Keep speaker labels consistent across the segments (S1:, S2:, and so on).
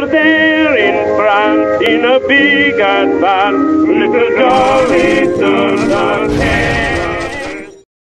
S1: was there in France in a big advance. Little Johnny turned her head.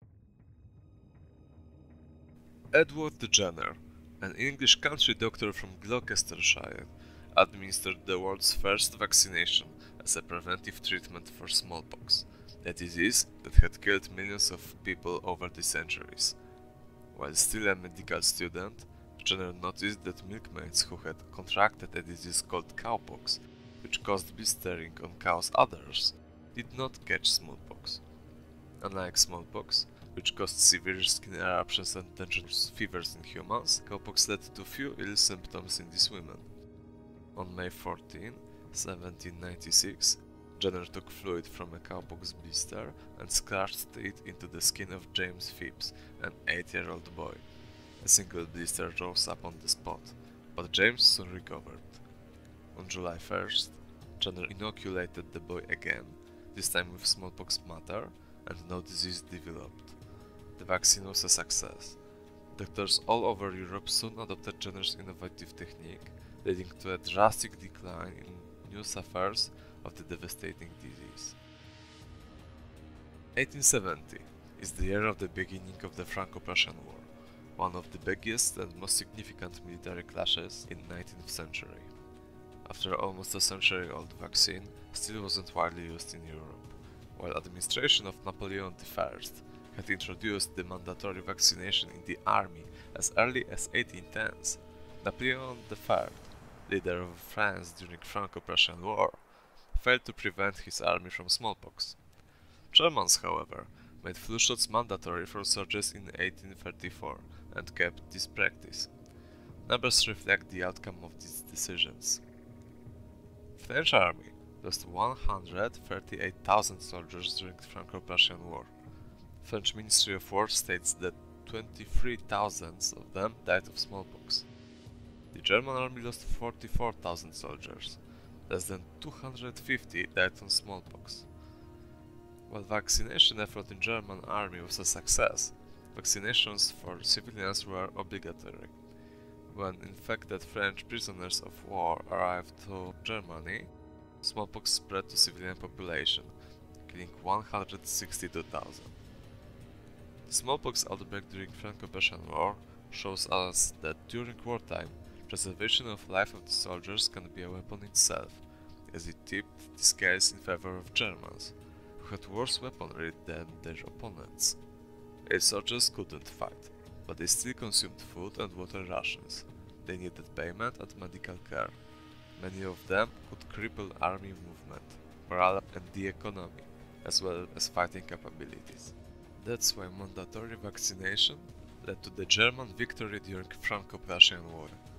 S2: Edward Jenner, an English country doctor from Gloucestershire, administered the world's first vaccination as a preventive treatment for smallpox, a disease that had killed millions of people over the centuries. While still a medical student, Jenner noticed that milkmaids who had contracted a disease called cowpox, which caused blistering on cows' udders, did not catch smallpox. Unlike smallpox, which caused severe skin eruptions and dangerous fevers in humans, cowpox led to few ill symptoms in these women. On May 14, 1796, Jenner took fluid from a cowpox blister and scratched it into the skin of James Phipps, an 8-year-old boy. A single blister rose up on the spot, but James soon recovered. On July 1st, Jenner inoculated the boy again, this time with smallpox matter, and no disease developed. The vaccine was a success. Doctors all over Europe soon adopted Jenner's innovative technique, leading to a drastic decline in news affairs of the devastating disease. 1870 is the year of the beginning of the Franco-Prussian War, one of the biggest and most significant military clashes in the 19th century. After almost a century-old vaccine still wasn't widely used in Europe, while administration of Napoleon I had introduced the mandatory vaccination in the army as early as 1810s, Napoleon III, leader of France during Franco-Prussian War, failed to prevent his army from smallpox. Germans, however, made flu shots mandatory for soldiers in 1834 and kept this practice. Numbers reflect the outcome of these decisions. French army lost 138,000 soldiers during the Franco-Prussian War. French Ministry of War states that 23,000 of them died of smallpox. The German army lost 44,000 soldiers. Less than 250 died from smallpox. While vaccination effort in German army was a success, vaccinations for civilians were obligatory. When infected French prisoners of war arrived to Germany, smallpox spread to civilian population, killing 162,000. The smallpox outbreak during Franco-Prussian War shows us that during wartime, preservation of life of the soldiers can be a weapon itself, as it tipped the scales in favor of Germans, who had worse weaponry than their opponents. Aid soldiers couldn't fight, but they still consumed food and water rations. They needed payment and medical care. Many of them could cripple army movement, morale and the economy, as well as fighting capabilities. That's why mandatory vaccination led to the German victory during Franco-Prussian War.